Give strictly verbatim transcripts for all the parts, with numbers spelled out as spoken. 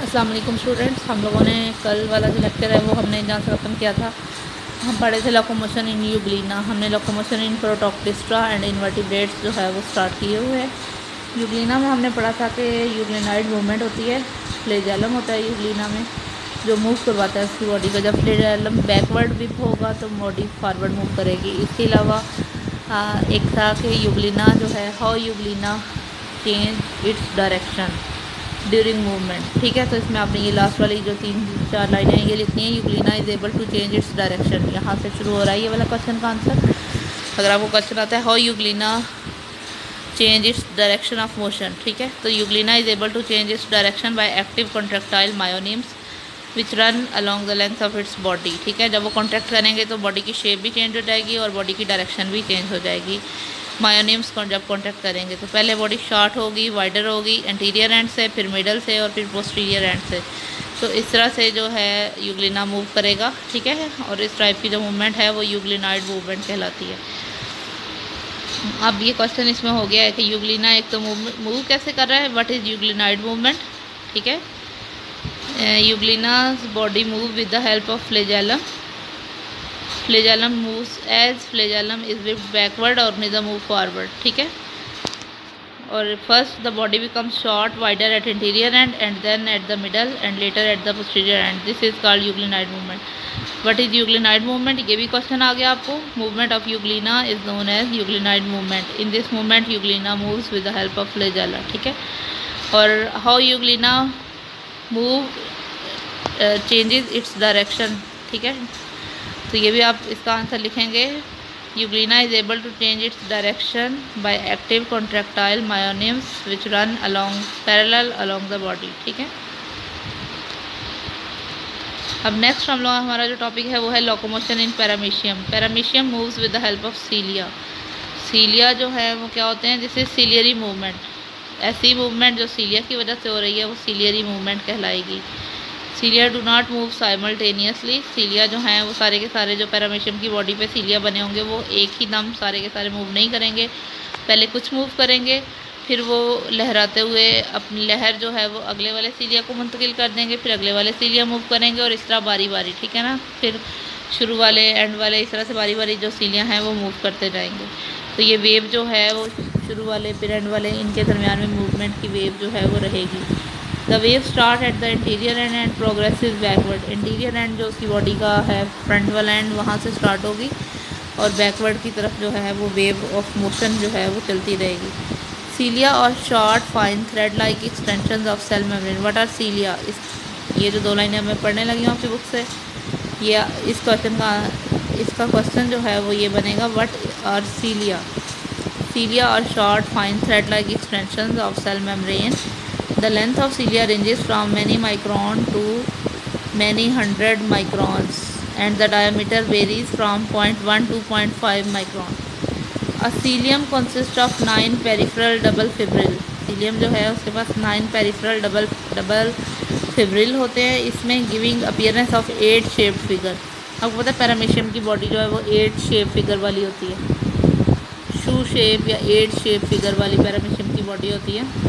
अस्सलाम वालेकुम स्टूडेंट्स, हम लोगों ने कल वाला जो लेक्चर है वो हमने जहाँ से ख़त्म किया था। हम पढ़े थे लोकोमोशन इन यूग्लिना। हमने locomotion in protoctista and invertebrates जो है वो स्टार्ट किए हुए हैं। यूग्लिना में हमने पढ़ा था कि यूग्लिनाइड मूवमेंट होती है, फ्लैजेलम होता है यूग्लिना में जो मूव करवाता है उसकी बॉडी को। जब फ्लैजेलम बैकवर्ड विप होगा तो बॉडी फॉरवर्ड मूव करेगी। इसके अलावा एक था कि यूग्लिना जो है, how euglena change its direction during movement. ठीक है, तो इसमें आपने ये लास्ट वाली जो तीन चार लाइनें हैं ये लिखनी है। Euglena is able to change its direction, यहाँ से शुरू हो रहा है ये वाला क्वेश्चन का आंसर। अगर आपको क्वेश्चन आता है how euglena change its direction of motion, ठीक है, तो euglena is able to change its direction by active contractile myonemes which run along the length of its body. ठीक है, जब वो कॉन्ट्रैक्ट करेंगे तो बॉडी की शेप भी चेंज हो जाएगी और बॉडी की डायरेक्शन भी चेंज हो जाएगी मायोनिम्स को जब कॉन्टैक्ट करेंगे। तो पहले बॉडी शॉर्ट होगी, वाइडर होगी एंटीरियर एंड से, फिर मिडल से और फिर पोस्टीरियर एंड से। तो इस तरह से जो है यूग्लिना मूव करेगा। ठीक है, और इस टाइप की जो मूवमेंट है वो यूग्लिनाइड मूवमेंट कहलाती है। अब ये क्वेश्चन इसमें हो गया है कि यूग्लिना एक तो मूव मूव कैसे कर रहा है, व्हाट इज़ यूग्लिनाइड मूवमेंट। ठीक है, euglena's body move with the help of flagellum. Flagellum moves as flagellum is whipped backward organism move forward. ठीक है, और first the body becomes short wider at interior end and then at the middle and later at the posterior end. This is called euglenoid movement. What is euglenoid movement, ये भी question आ गया आपको। Movement of euglena is known as euglenoid movement. In this movement euglena moves with the help of flagella. ठीक है, और how euglena move changes its direction. ठीक है, तो ये भी आप इसका आंसर लिखेंगे। Euglena is able to change its direction by active contractile myonemes which run along parallel along the body. ठीक है, अब नेक्स्ट हम लोग हमारा जो टॉपिक है वो है locomotion in paramecium. Paramecium moves with the help of cilia. Cilia जो है वो क्या होते हैं, जिससे सीलियरी मूवमेंट, ऐसी मूवमेंट जो सीलिया की वजह से हो रही है वो सीलियरी मूवमेंट कहलाएगी। Cilia do not move simultaneously. Cilia जो हैं वो सारे के सारे जो पैरामीशियम की बॉडी पे सीलिया बने होंगे वो एक ही दम सारे के सारे मूव नहीं करेंगे। पहले कुछ मूव करेंगे, फिर वो लहराते हुए अपनी लहर जो है वो अगले वाले सीलिया को मुंतकिल कर देंगे, फिर अगले वाले सीलिया मूव करेंगे और इस तरह बारी बारी। ठीक है ना, फिर शुरू वाले एंड वाले, इस तरह से बारी बारी जो सीलियाँ हैं वो मूव करते जाएंगे। तो ये वेव जो है वो शुरू वाले फिर एंड वाले, इनके दरमियान में मूवमेंट की वेव जो है वो रहेगी। The wave start at the interior end and progressive backward. Interior end जो उसकी बॉडी का है फ्रंट वाला एंड वहाँ से स्टार्ट होगी और बैकवर्ड की तरफ जो है वो वेव ऑफ मोशन जो है वो चलती रहेगी। Cilia are short fine thread like extension of cell membrane. What are cilia, इस ये जो दो लाइनें हमें पढ़ने लगी हूँ आपकी बुक से, ये इस क्वेश्चन का इसका क्वेश्चन जो है वो ये बनेगा, what are cilia. Cilia are short fine thread like extension of cell membrane. The length of cilia ranges from many micron to many hundred microns and the diameter varies from zero point one to zero point five micron. A cilium consists of nine peripheral double fibril. Cilium जो है उसके पास nine peripheral double double fibril होते हैं। इसमें giving appearance of eight shaped figure। आपको पता है paramecium की बॉडी जो है वो eight shape figure वाली होती है, शू शेप या eight shape figure वाली पैरामीशियम की बॉडी होती है।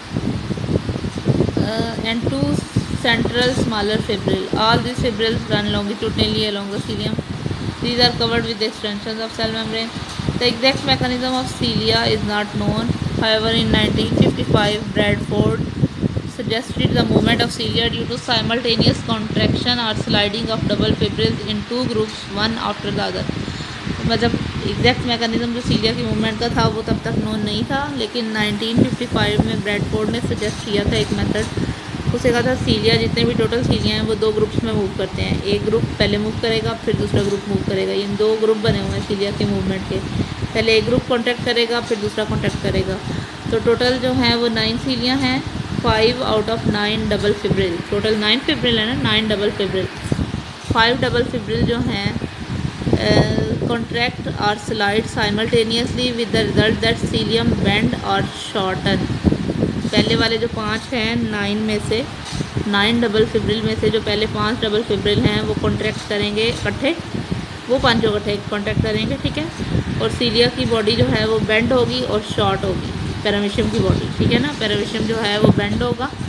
Uh, and two central smaller fibril. All these fibrils run longitudinally along the cilium. These are covered with extensions of cell membrane. The exact mechanism of cilia is not known. However, in nineteen fifty-five, Bradford suggested the movement of cilia due to simultaneous contraction or sliding of double fibrils in two groups, one after the other. मतलब exact mechanism जो cilia की movement का था वो तब तक known नहीं था, लेकिन नाइनटीन फिफ्टी फाइव में ब्रैडफोर्ड ने सजेस्ट किया था एक मेथड। उसे कहा था सीलिया जितने भी टोटल सीलिया हैं वो दो ग्रुप्स में मूव करते हैं। एक ग्रुप पहले मूव करेगा फिर दूसरा ग्रुप मूव करेगा। इन दो ग्रुप बने हुए हैं सीलिया के मूवमेंट के। पहले एक ग्रुप कॉन्टैक्ट करेगा फिर दूसरा कॉन्टैक्ट करेगा। तो टोटल जो है वो नाइन सीलिया हैं, five out of nine double fibril. Total nine fibril है ना, nine double fibril. Five double fibril जो हैं contract or slide simultaneously with the result that cilium bend or shorten। पहले वाले जो पांच हैं नाइन में से, नाइन डबल फिब्रिल में से जो पहले पांच डबल फिब्रिल हैं वो कॉन्ट्रैक्ट करेंगे इकट्ठे, वो पांचों इकट्ठे कॉन्ट्रैक्ट करेंगे। ठीक है, और सीलिया की बॉडी जो है वो बेंड होगी और शॉर्ट होगी, पैरामीशियम की बॉडी। ठीक है ना, पैरामीशियम जो है वो बेंड होगा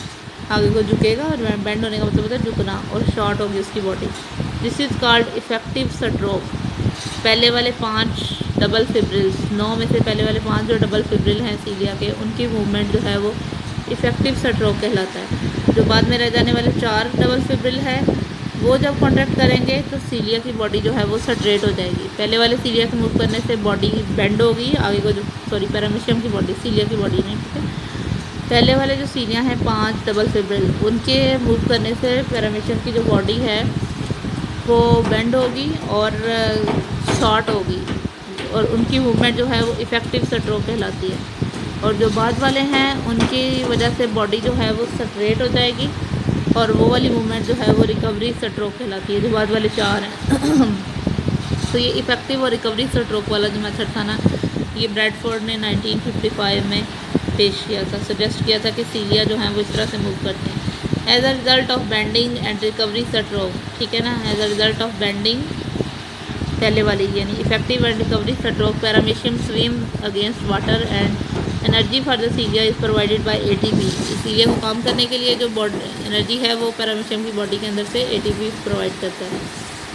आगे को झुकेगा, और बेंड होने का मतलब होता है झुकना, और शॉर्ट होगी उसकी body. This is called effective stroke. पहले वाले पांच डबल फिब्रिल्स, नौ में से पहले वाले पांच जो डबल फिब्रिल हैं सीलिया के, उनकी मूवमेंट जो है वो इफेक्टिव स्ट्रोक कहलाता है। जो बाद में रह जाने वाले चार डबल फिब्रिल है वो जब कॉन्ट्रैक्ट करेंगे तो सीलिया की बॉडी जो है वो स्ट्रेट हो जाएगी। पहले वाले सीलिया के मूव करने से बॉडी बेंड होगी, आगे को जो सॉरी पैरामीशियम की बॉडी, सीलिया की बॉडी नहीं, ठीक है। पहले वाले जो सीलिया हैं पांच डबल फिब्रिल, उनके मूव करने से पैरामीशियम की जो बॉडी है वो बेंड होगी और शॉर्ट होगी, और उनकी मूवमेंट जो है वो इफ़ेक्टिव स्ट्रोक कहलाती है। और जो बाद वाले हैं उनकी वजह से बॉडी जो है वो स्ट्रेट हो जाएगी, और वो वाली मूवमेंट जो है वो रिकवरी स्ट्रोक कहलाती है, जो बाद वाले चार हैं। तो ये इफ़ेक्टिव और रिकवरी स्ट्रोक वाला जो मेथड था ना, ये ब्रैडफोर्ड ने नाइनटीन फिफ्टी फाइव में पेश किया था, सजेस्ट किया था कि सीलिया जो हैं वो इस तरह से मूव करते हैं। As a result of bending and recovery stroke, ठीक है ना, as a result of bending पहले वाली यानी effective and recovery stroke, paramecium swim against water and energy for the cilia is provided by ATP. Cilia को काम करने के लिए जो बॉडी एनर्जी है वो पैरामीशियम की बॉडी के अंदर से एटीपी प्रोवाइड करता है।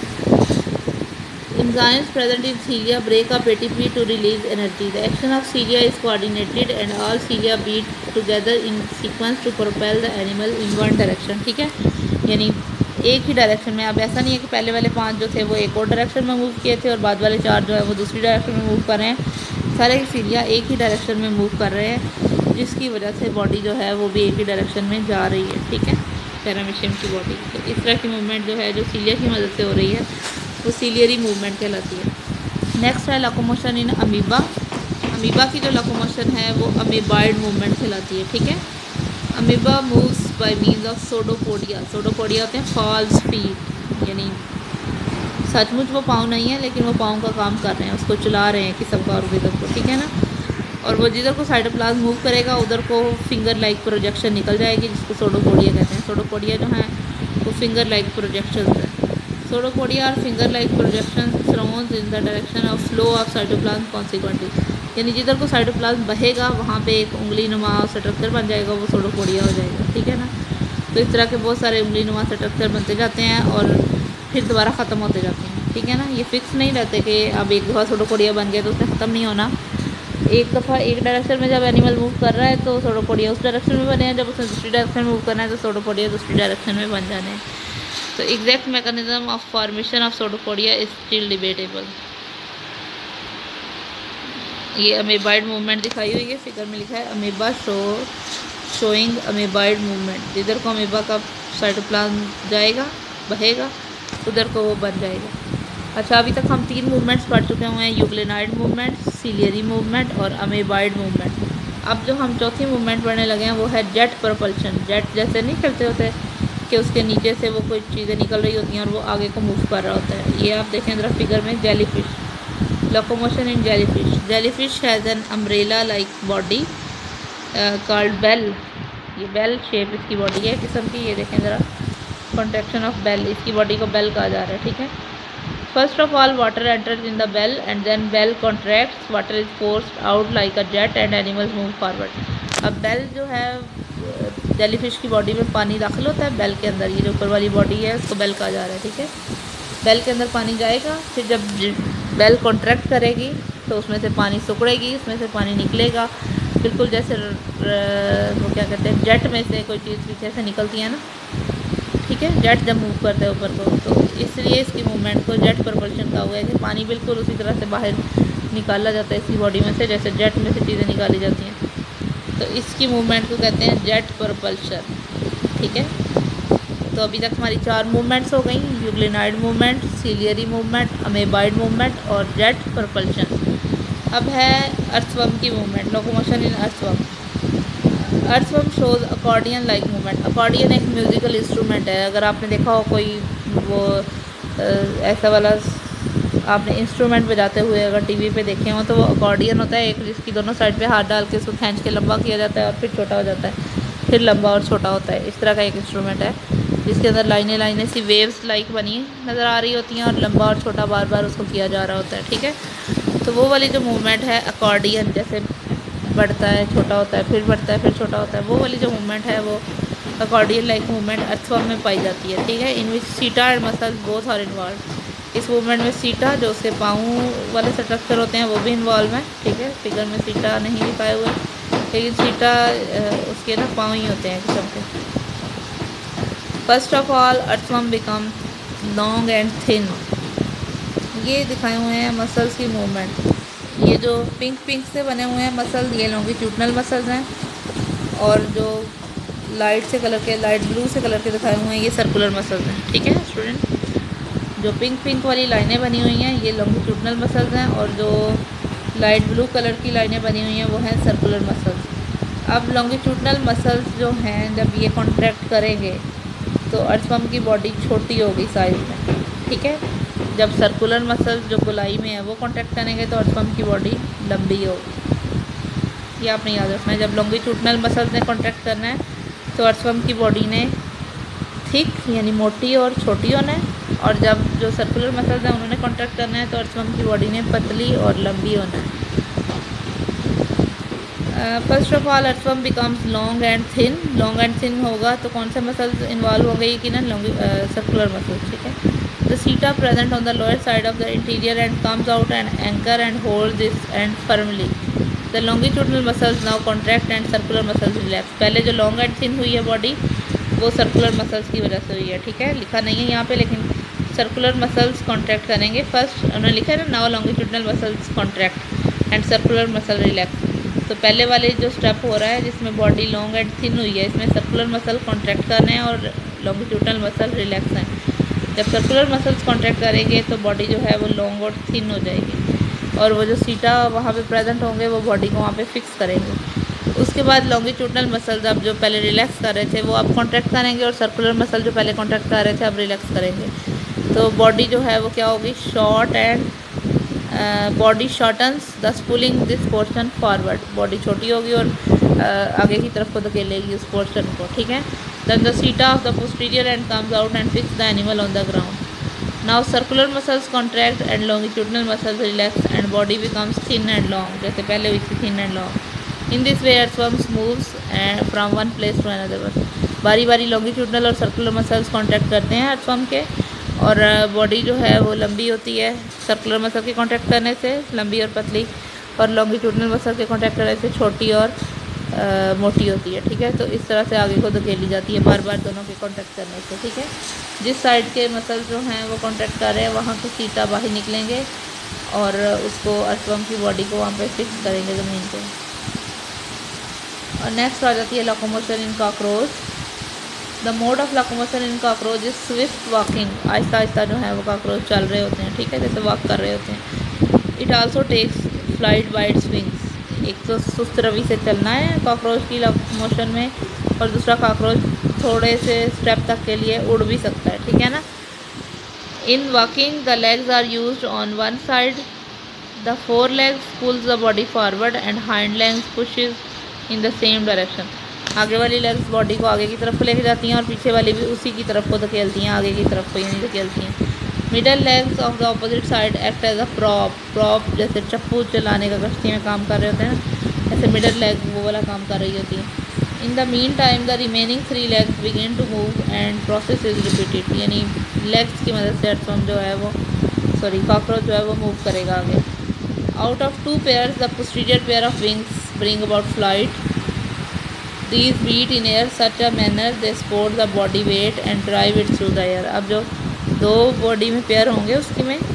Enzymes present in cilia break up A T P to release energy. The action of cilia is coordinated and all cilia beat together in sequence to propel the animal in one direction. ठीक है, यानी एक ही direction में। अब ऐसा नहीं है कि पहले वाले पांच जो थे वो एक और डायरेक्शन में मूव किए थे और बाद वाले चार जो है वो दूसरी डायरेक्शन में मूव कर रहे हैं। सारे सीलिया एक ही डायरेक्शन में मूव कर रहे हैं, जिसकी वजह से बॉडी जो है वो भी एक ही डायरेक्शन में जा रही है, ठीक है, पैरामीशियम की बॉडी। तो इस तरह की मूवमेंट जो है जो सीलिया की मदद से हो रही है वो सीलियरी मूवमेंट कहलाती है। नेक्स्ट है लोकोमोशन इन अमीबा। अमीबा की जो लोकोमोशन है वो अमीबाइड मूवमेंट कहलाती है, ठीक है। Amoeba moves by means of pseudopodia. Pseudopodia होते हैं फॉल्स फीट, यानी सचमुच वो पाँव नहीं है लेकिन वो पाँव का काम कर रहे हैं, उसको चला रहे हैं किसी का ऑर्गेजम को, ठीक है ना। और वो जिधर को साइटोप्लाज्म मूव करेगा उधर को फिंगर लाइक प्रोजेक्शन निकल जाएगी, जिसको सोडोपोडिया कहते हैं। सोडोपोडिया जो है वो फिंगर लाइक प्रोजेक्शन है। Pseudopodia are finger like projection thrown in the direction of flow of cytoplasm consequently, यानी जिधर को साइटोप्लाज्म बहेगा वहाँ पे एक उंगली नुमा स्ट्रक्चर बन जाएगा, वो सोडोपोडिया हो जाएगा, ठीक है ना। तो इस तरह के बहुत सारे उंगली नुमा स्ट्रक्चर बनते जाते हैं और फिर दोबारा ख़त्म होते जाते हैं, ठीक है ना। ये फिक्स नहीं रहते कि अब एक दफ़ा सोडोपोडिया बन गया तो उससे ख़त्म नहीं होना। एक दफ़ा एक डायरेक्शन में जब एनिमल मूव कर रहा है तो सोडोपोडिया उस डायरेक्शन में बने हैं, जब उसने दूसरी डायरेक्शन में मूव करना है तो सोडोपोडिया दूसरी डायरेक्शन में बन जाने हैं। तो exact mechanism of formation of pseudopodia is still debatable. ये अमीबाइड मूवमेंट दिखाई हुई है, फिगर में लिखा है amoeba show showing amoeboid movement. जिधर को अमीबा का साइटोप्लाज्म जाएगा बहेगा उधर को वो बन जाएगा। अच्छा, अभी तक हम तीन मूवमेंट्स पढ़ चुके हुए हैं, यूग्लिनाइड मूवमेंट, सीलियरी मूवमेंट और अमीबाइड मूवमेंट। अब जो हम चौथी मूवमेंट पढ़ने लगे हैं वो है जेट प्रोपल्शन। जेट जैसे नहीं करते होते कि उसके नीचे से वो कोई चीज़ें निकल रही होती हैं और वो आगे को मूव कर रहा होता है। ये आप देखें ज़रा फिगर में, jellyfish, locomotion in jellyfish. Jellyfish has an umbrella like body called bell. ये बेल शेप इसकी बॉडी है किस्म की, ये देखें ज़रा, कॉन्ट्रैक्शन ऑफ बेल, इसकी बॉडी को बेल कहा जा रहा है, ठीक है। First of all water enters in the bell and then bell contracts, water is forced out like a jet and animals move forward. अब बेल जो है जेलीफिश की बॉडी में पानी दाखिल होता है बेल के अंदर, ये जो ऊपर वाली बॉडी है उसको बेल कहा जा रहा है, ठीक है। बेल के अंदर पानी जाएगा, फिर जब बेल कॉन्ट्रैक्ट करेगी तो उसमें से पानी सुकड़ेगी, उसमें से पानी निकलेगा, बिल्कुल जैसे वो क्या कहते हैं जेट में से कोई चीज़ पीछे से निकलती है ना, ठीक है, जेट जब मूव करता है ऊपर को, तो इसलिए इसकी मूवमेंट को जेट प्रोपल्शन कहा हुआ है कि पानी बिल्कुल उसी तरह से बाहर निकाला जाता है इसकी बॉडी में से जैसे जेट में से चीज़ें निकाली जाती हैं। तो इसकी मूवमेंट को कहते हैं जेट प्रोपल्शन, ठीक है। तो अभी तक हमारी चार मूवमेंट्स हो गई, euglenoid movement, ciliary movement, amoeboid movement और जेट प्रोपल्शन। अब है अर्थवर्म की movement, locomotion in earthworm. Earthworm shows accordion like movement. Accordion एक म्यूज़िकल इंस्ट्रूमेंट है, अगर आपने देखा हो कोई वो ऐसा वाला आपने इंस्ट्रूमेंट बजाते हुए अगर टीवी पे देखे हो तो वो अकॉर्डियन होता है, एक जिसकी दोनों साइड पे हाथ डाल के उसको खींच के लंबा किया जाता है और फिर छोटा हो जाता है, फिर लंबा और छोटा होता है। इस तरह का एक इंस्ट्रूमेंट है जिसके अंदर लाइनें लाइनें सी वेव्स लाइक बनी नज़र आ रही होती हैं और लंबा और छोटा बार बार उसको किया जा रहा होता है, ठीक है। तो वो वाली जो मूवमेंट है अकॉर्डियन, जैसे बढ़ता है छोटा होता है फिर बढ़ता है फिर छोटा होता है, वो वाली जो मूवमेंट है वो अकॉर्डियन लाइक मूवमेंट अर्थवर्म में पाई जाती है, ठीक है। In which setae and muscles both are involve. इस मूवमेंट में सीटा जो उसके पाँव वाले स्ट्रक्चर होते हैं वो भी इन्वॉल्व हैं, ठीक है। फिगर में सीटा नहीं दिखाए हुए, लेकिन सीटा उसके ना पाँव ही होते हैं किस्म के। First of all earthworm become long and thin. ये दिखाए हुए हैं मसल्स की मूवमेंट। ये जो पिंक पिंक से बने हुए हैं मसल्स, ये लॉन्गिट्यूडनल मसल्स हैं, और जो लाइट से कलर के, लाइट ब्लू से कलर के दिखाए हुए हैं, ये सर्कुलर मसल्स हैं, ठीक है स्टूडेंट। जो पिंक पिंक वाली लाइनें बनी हुई हैं ये लॉन्गिट्यूडनल मसल्स हैं, और जो लाइट ब्लू कलर की लाइनें बनी हुई हैं वो हैं सर्कुलर मसल्स। अब लॉन्गिट्यूडनल मसल्स जो हैं जब ये कॉन्ट्रैक्ट करेंगे तो अर्थवर्म की बॉडी छोटी होगी साइज में, ठीक है। जब सर्कुलर मसल्स जो गोलाई में है वो कॉन्ट्रैक्ट करेंगे तो अर्थवर्म की बॉडी लंबी होगी। ये आपने याद रखना है। जब लॉन्गिट्यूडनल मसल्स ने कॉन्ट्रैक्ट करना है तो अर्थवर्म की बॉडी ने थिक यानी मोटी और छोटी होना है, और जब जो सर्कुलर मसल्स हैं उन्होंने कॉन्ट्रैक्ट करना है तो अर्थवर्म की बॉडी ने पतली और लंबी होना है। First of all earthworm becomes long and thin. Long and thin होगा तो कौन से मसल्स इन्वॉल्व हो गई कि ना, लॉन्ग सर्कुलर मसल्स, ठीक है। The setae present on the lower side of the interior end comes out and anchor and hold this end firmly. The longitudinal muscles now contract and circular muscles relax. पहले जो long and thin हुई है body वो circular muscles की वजह से हुई है, ठीक है। लिखा नहीं है यहाँ पे, लेकिन सर्कुलर मसल्स कॉन्ट्रैक्ट करेंगे फर्स्ट। उन्होंने लिखा है ना, now longitudinal muscles contract and circular muscle relax. तो पहले वाले जो स्टेप हो रहा है जिसमें बॉडी लॉन्ग एंड थिन हुई है, इसमें सर्कुलर मसल कॉन्ट्रैक्ट करने हैं और लॉन्गिट्यूडनल मसल रिलैक्स हैं। जब सर्कुलर मसल्स कॉन्ट्रैक्ट करेंगे तो बॉडी जो है वो लॉन्ग और थिन हो जाएगी, और वो जो सीटा वहाँ पे प्रेजेंट होंगे वो बॉडी को वहाँ पे फिक्स करेंगे। उसके बाद लॉन्गिट्यूडनल मसल्स अब जो पहले रिलैक्स कर रहे थे वो अब कॉन्ट्रैक्ट करेंगे, और सर्कुलर मसल जो पहले कॉन्ट्रैक्ट कर रहे थे अब रिलैक्स करेंगे। तो बॉडी जो है वो क्या होगी, short and body shortens thus pulling this portion forward. Body छोटी होगी और uh, आगे की तरफ को धकेलेगी उस पोर्शन को, ठीक है। Then the seta of the posterior end comes out and fix the animal on the ground. Now circular muscles contract and longitudinal muscles relax and body becomes thin and long, जैसे पहले हुई थी thin and long. In this way earthworms moves from one place to another. बारी बारी longitudinal और circular muscles contract करते हैं earthworm के, और बॉडी जो है वो लंबी होती है सर्कुलर मसल के कॉन्ट्रैक्ट करने से, लंबी और पतली, और लॉन्गिट्यूडनल मसल के कॉन्ट्रैक्ट करने से छोटी और आ, मोटी होती है, ठीक है। तो इस तरह से आगे को धकेली जाती है बार बार दोनों के कॉन्ट्रैक्ट करने से, ठीक है। जिस साइड के मसल जो हैं वो कॉन्ट्रैक्ट कर रहे हैं वहाँ के सीटा बाहर निकलेंगे और उसको अर्थवर्म की बॉडी को वहाँ पे फिक्स करेंगे ज़मीन पे। और नेक्स्ट आ जाती है locomotion in cockroach. The mode of locomotion in cockroach is swift walking. आहिस्ता आहिस्ता जो है वो कॉकरोच चल रहे होते हैं, ठीक है, जैसे वॉक कर रहे होते हैं। It also takes flight by its wings. एक तो सुस्त रवि से चलना है कॉकरोच की लोकोमोशन में, और दूसरा कॉकरोच थोड़े से स्टेप तक के लिए उड़ भी सकता है, ठीक है ना। In walking the legs are used on one side. The four legs pulls the body forward and hind legs pushes in the same direction. आगे वाली लेग्स बॉडी को आगे की तरफ को लेके जाती हैं और पीछे वाली भी उसी की तरफ को धकेलती हैं, आगे की तरफ को यानी धकेलती हैं। Middle legs of the opposite side act as a prop. Prop जैसे चप्पू चलाने का कश्ती में काम कर रहे होते हैं ना, ऐसे मिडल लेग वो वाला काम कर रही होती है। In the mean time the remaining three legs begin to move and process is repeated. यानी लेग्स की मदद से अर्थवर्म जो है वो सॉरी कॉकरोच जो है वो मूव करेगा आगे। Out of two pairs the posterior pair of wings bring about flight. These beat in air such a manner they support the body weight and drive it through the air। अब जो दो body में pair होंगे उसकी में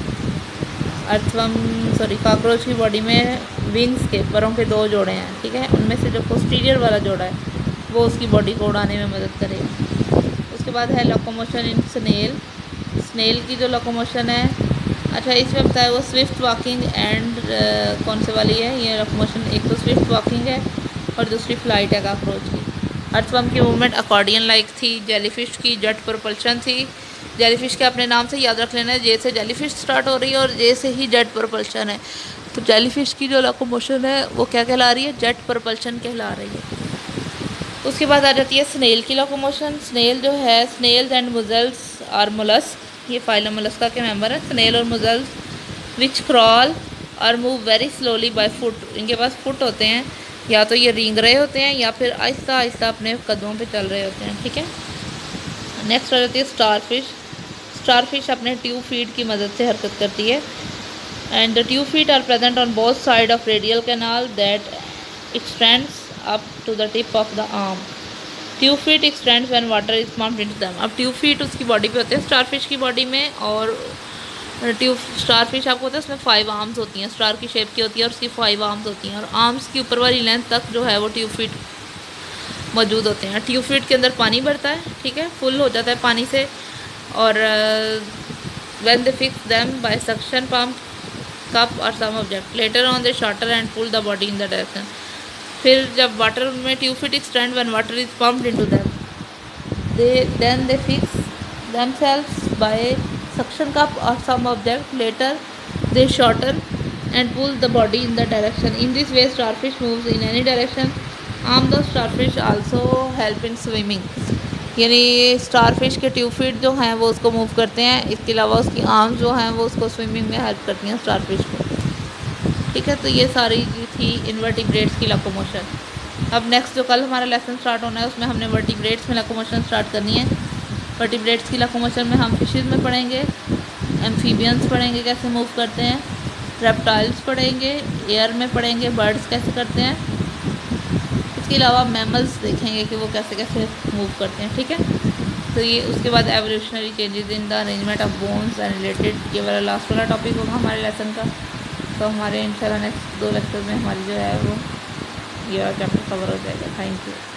earthworm sorry cockroach की body में wings के परों के दो जोड़े हैं, ठीक है। उनमें से जो पोस्टीरियर वाला जोड़ा है वो उसकी बॉडी को उड़ाने में मदद करेगा। उसके बाद है लोकोमोशन इन स्नेल। स्नेल की जो लोकोमोशन है, अच्छा इसमें बताया वो स्विफ्ट वॉकिंग एंड कौन से वाली है ये लोकोमोशन। एक तो स्विफ्ट वॉकिंग है और दूसरी फ्लाइट है कॉकरोच की। अर्थवर्म की मूवमेंट अकॉर्डियन लाइक थी। जेलीफिश की जेट प्रोपल्शन थी। जेलीफिश के अपने नाम से याद रख लेना है, जे से जेलीफिश स्टार्ट हो रही है और जे से ही जेट प्रोपल्शन है। तो जेलीफिश की जो लोकोमोशन है वो क्या कहला रही है, जेट प्रोपल्शन कहला रही है। उसके बाद आ जाती है स्नेल की लोकोमोशन। स्नेल जो है स्नेल्स एंड मुजल्स और मोलस्क, ये फाइलम मोलस्का के मेंबर है। स्नेल और मुजल्स विच क्रॉल और move very slowly by foot. इनके पास फुट होते हैं या तो ये रेंग रहे होते हैं या फिर आहिस्ता आहिस्ता अपने कदमों पे चल रहे होते हैं, ठीक है। नेक्स्ट आ जाती है स्टार फिश। स्टार फिश अपने ट्यूब फीट की मदद से हरकत करती है। And the tube feet are present on both side of radial canal that extends up to the tip of the arm. Tube feet extends when water is pumped into them. अब tube feet उसकी body पे होते हैं star fish की body में, और tube star fish आपको होता है उसमें फाइव आर्म्स होती हैं, स्टार की शेप की होती है और उसकी फाइव आर्म्स होती हैं, और आर्म्स की ऊपर वाली लेंथ तक जो है वो ट्यूब फीट मौजूद होते हैं। ट्यूब फीट के अंदर पानी भरता है, ठीक है, फुल हो जाता है पानी से, और when they fix them by suction pump cup और some object later on they shorter and pull the body in the direction. फिर जब वाटर में tube feet extend when water is pumped into them, they then they fix themselves by suction cup or some object, later they shorten and pull the body in the direction. In this way starfish moves in any direction. arm the starfish also help in swimming, यानी starfish के tube feet जो हैं वो उसको move करते हैं, इसके अलावा उसकी आर्म्स जो हैं वो उसको स्विमिंग में हेल्प करती हैं स्टारफिश को, ठीक है। तो ये सारी थी इनवर्टिब्रेट्स की लोकोमोशन। अब नेक्स्ट जो कल हमारा लेसन स्टार्ट होना है उसमें हमने वर्टिब्रेट्स में लोकोमोशन स्टार्ट करनी है। वर्टिब्रेट्स की लोकोमोशन में हम फिशेस में पढ़ेंगे, एम्फीबियंस पढ़ेंगे कैसे मूव करते हैं, रेप्टाइल्स पढ़ेंगे, एयर में पढ़ेंगे बर्ड्स कैसे करते हैं, इसके अलावा मैमल्स देखेंगे कि वो कैसे कैसे मूव करते हैं, ठीक है। तो ये उसके बाद evolutionary changes in the arrangement of bones and related, ये वाला लास्ट वाला टॉपिक होगा हमारे लेसन का। तो हमारे इंशाल्लाह नेक्स्ट दो लेक्चर में हमारी जो है वो ये वाला चैप्टर कवर हो जाएगा। Thank you.